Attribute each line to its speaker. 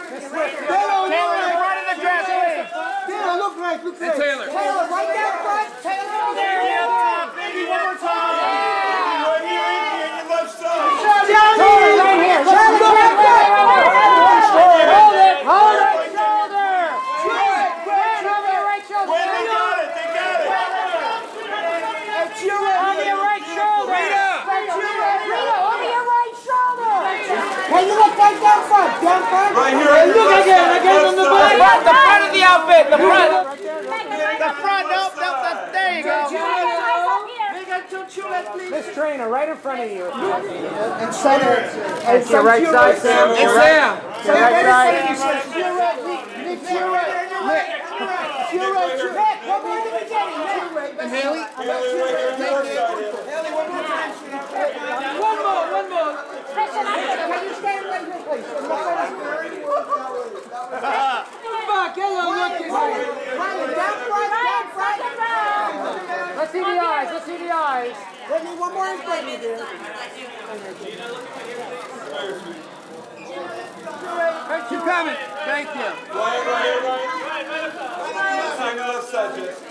Speaker 1: Taylor, in front of the dress, please.
Speaker 2: Taylor, look right.
Speaker 1: And Taylor.
Speaker 2: Taylor, right down front. Taylor, over there.
Speaker 1: Baby, one more time.
Speaker 3: Right here, Inky, on your left side.
Speaker 2: Taylor, right here. Taylor, right there.
Speaker 1: Hold it. Hold it. Shoulder.
Speaker 3: When they got it, they got it.
Speaker 1: On your right shoulder. Rita.
Speaker 2: Over your right shoulder. Hey, you look right down front. Down front.
Speaker 3: Right here.
Speaker 2: Look again on the bottom.
Speaker 1: The front of the outfit. The front. The front. Nope. There you go. Miss Trainer, right in front of you.
Speaker 2: And center.
Speaker 1: It's your right side, Sam. It's Sam. Your right side.
Speaker 2: Nick, you're right. Come on to the beginning. And Haley? Haley, one more time. One more. Can you stand right here, please? Fuck, hello, look. Ryan, down front.
Speaker 1: Let's see the eyes. Let's see the eyes.
Speaker 2: Brittany, one more in Brittany, dear.
Speaker 1: Keep coming. Thank you.
Speaker 3: Right. Hang on the side, Jess.